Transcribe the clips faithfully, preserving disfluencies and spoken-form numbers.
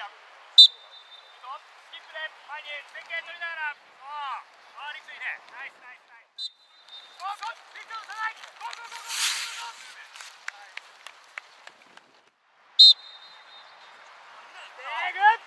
よ。スキップで前に前傾取りながら、そう、あー、リツいいね。ナイスナイスナイス。ゴーゴー、リツをさない。ゴーゴーゴーゴーゴーゴー。えー、グッ。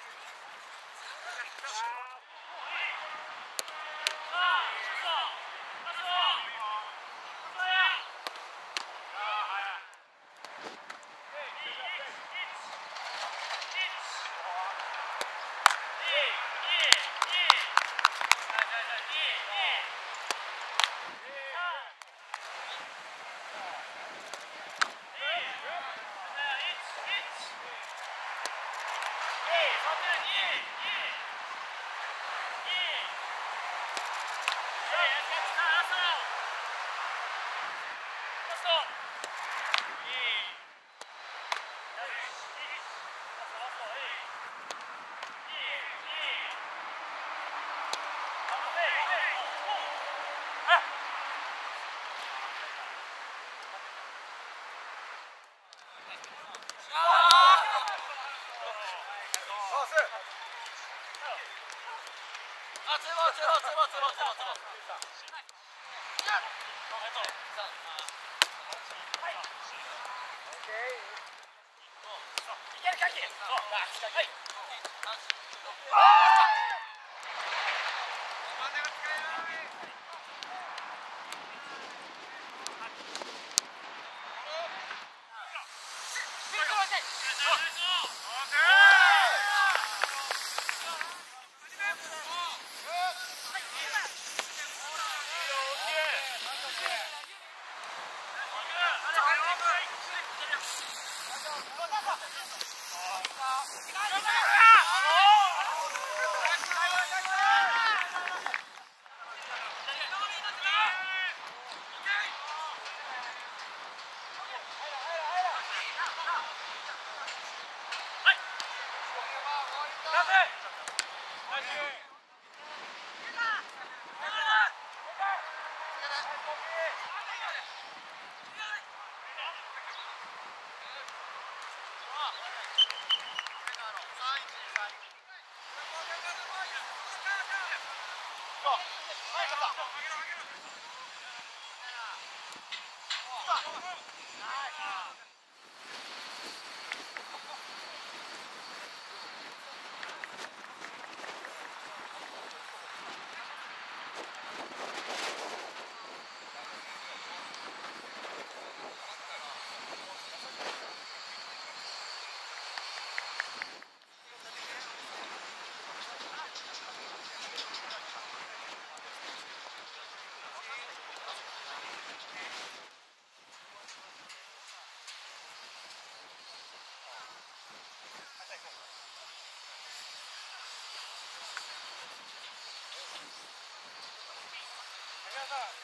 あ、ツーボール、ツーボール、ツーボール、ツーボール、ツーボール、ツーボール。 いけるかき。そう。はい。 皆さん